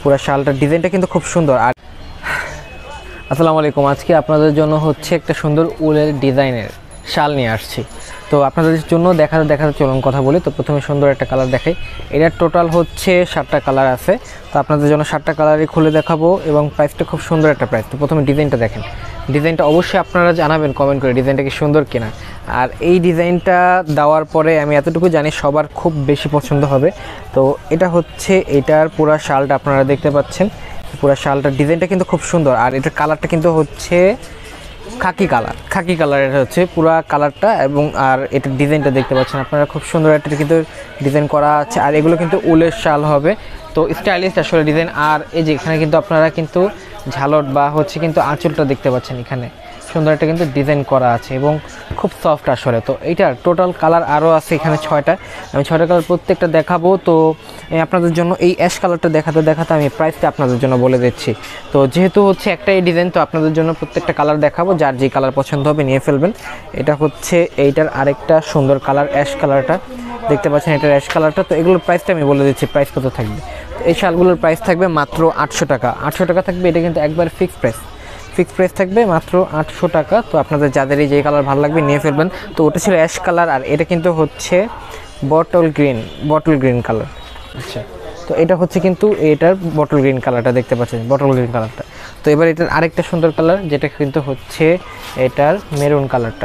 পুরো শালটার ডিজাইনটা কিন্তু খুব সুন্দর। আর আসসালামু আলাইকুম, আজকে আপনাদের জন্য হচ্ছে একটা সুন্দর উলের ডিজাইনের শাল নিয়ে আসছি। তো আপনাদের জন্য দেখাতে চলুন কথা বলি। তো প্রথমে সুন্দর একটা কালার দেখাই। এটার টোটাল হচ্ছে 7টা কালার আছে। তো আপনাদের জন্য 7টা কালারই খুলে দেখাবো এবং প্রাইসটা খুব সুন্দর একটা প্রাইস। তো প্রথমে ডিজাইনটা দেখেন, ডিজাইনটা অবশ্যই আপনারা জানাবেন কমেন্ট করে ডিজাইনটা কি সুন্দর কিনা। আর এই ডিজাইনটা দেওয়ার পরে আমি এতটুকু জানি সবার খুব বেশি পছন্দ হবে। তো এটা হচ্ছে এটার পুরো শালটা আপনারা দেখতে পাচ্ছেন, পুরো শালটার ডিজাইনটা কিন্তু খুব সুন্দর। আর এটার কালারটা কিন্তু হচ্ছে খাকি কালার, এটা হচ্ছে পুরো কালারটা। এবং আর এটার ডিজাইনটা দেখতে পাচ্ছেন আপনারা, খুব সুন্দর একটা কিন্তু ডিজাইন করা আছে। আর এগুলো কিন্তু উলের শাল হবে, তো স্টাইলিশ আসলে ডিজাইন। আর এই যে এখানে কিন্তু আপনারা কিন্তু ঝালট বা হচ্ছে কিন্তু আঁচলটা দেখতে পাচ্ছেন, এখানে সুন্দর একটা কিন্তু ডিজাইন করা আছে এবং খুব সফট আসলে। তো এইটার টোটাল কালার আরও আছে এখানে 6টা, আমি 6টা কালার প্রত্যেকটা দেখাবো। তো আপনাদের জন্য এই অ্যাশ কালারটা দেখাতে আমি প্রাইসটা আপনাদের জন্য বলে দিচ্ছি। তো যেহেতু হচ্ছে একটাই ডিজাইন, তো আপনাদের জন্য প্রত্যেকটা কালার দেখাবো, যার যে কালার পছন্দ হবে নিয়ে ফেলবেন। এটা হচ্ছে এইটার আরেকটা সুন্দর কালার, অ্যাশ কালারটা দেখতে পাচ্ছেন, এটার অ্যাশ কালারটা। তো এগুলোর প্রাইসটা আমি বলে দিচ্ছি, প্রাইস কত থাকবে। এই শালগুলোর প্রাইস থাকবে মাত্র 800 টাকা। 800 টাকা থাকবে, এটা কিন্তু একবার ফিক্সড প্রাইস থাকবে মাত্র 800 টাকা। তো আপনাদের যাদেরই যে কালার ভালো লাগবে নিয়ে ফেলবেন। তো ওটা ছিল অ্যাশ কালার, আর এটা কিন্তু হচ্ছে বটল গ্রিন কালার। আচ্ছা, তো এটা হচ্ছে কিন্তু এটার বটল গ্রিন কালারটা দেখতে পাচ্ছেন, বটল গ্রিন কালারটা। তো এবার এটার আরেকটা সুন্দর কালার, যেটা কিন্তু হচ্ছে এটার মেরুন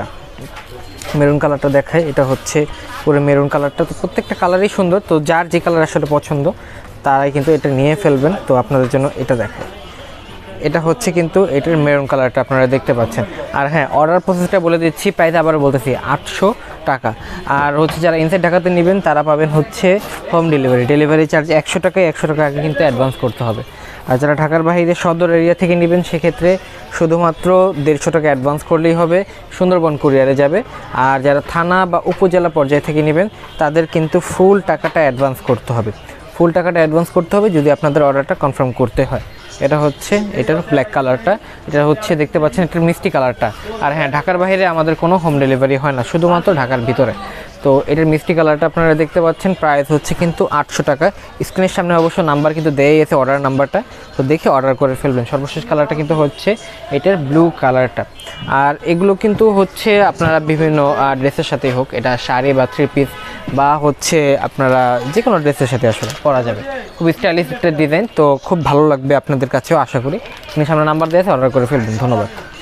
কালারটা দেখায়। এটা হচ্ছে পুরো মেরুন কালারটা। তো প্রত্যেকটা কালারই সুন্দর, তো যার যে কালার আসলে পছন্দ তারাই কিন্তু এটা নিয়ে ফেলবেন। তো আপনাদের জন্য এটা দেখায়, এটা হচ্ছে কিন্তু এটার মেরুন কালারটা আপনারা দেখতে পাচ্ছেন। আর হ্যাঁ, অর্ডার প্রসেসটা বলে দিচ্ছি, প্রাইস আবারও বলতেছি 800 টাকা। আর হচ্ছে যারা ইনসাইড ঢাকাতে নেবেন তারা পাবেন হচ্ছে হোম ডেলিভারি চার্জ 100 টাকায়, 100 টাকা আগে কিন্তু অ্যাডভান্স করতে হবে। আর যারা ঢাকার বাইরে সদর এরিয়া থেকে নেবেন সেক্ষেত্রে শুধুমাত্র 150 টাকা অ্যাডভান্স করলেই হবে, সুন্দরবন কুরিয়ারে যাবে। আর যারা থানা বা উপজেলা পর্যায়ে থেকে নেবেন তাদের কিন্তু ফুল টাকাটা অ্যাডভান্স করতে হবে, যদি আপনাদের অর্ডারটা কনফার্ম করতে হয়। এটা হচ্ছে এটার ব্ল্যাক কালারটা, এটা হচ্ছে দেখতে পাচ্ছেন এটার মিষ্টি কালারটা। আর হ্যাঁ, ঢাকার বাইরে আমাদের কোনো হোম ডেলিভারি হয় না, শুধুমাত্র ঢাকার ভিতরে। তো এটার মিষ্টি কালারটা আপনারা দেখতে পাচ্ছেন, প্রাইস হচ্ছে কিন্তু 800 টাকা। স্ক্রিনের সামনে অবশ্য নাম্বার কিন্তু দেয়াই আছে, অর্ডার নাম্বারটা, তো দেখে অর্ডার করে ফেলবেন। সর্বশেষ কালারটা কিন্তু হচ্ছে এটার ব্লু কালারটা। আর এগুলো কিন্তু হচ্ছে আপনারা বিভিন্ন ড্রেসের সাথেই হোক, এটা শাড়ি বা 3 পিস বা হচ্ছে আপনারা যে কোনো ড্রেসের সাথে আসলে পরা যাবে। খুব স্টাইলিশ একটা ডিজাইন, তো খুব ভালো লাগবে আপনাদের কাছেও আশা করি। স্ক্রিনের সামনে নাম্বার দেওয়া আছে, অর্ডার করে ফেলবেন। ধন্যবাদ।